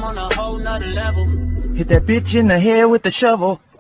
I'm on a whole nother level. Hit that bitch in the head with the shovel.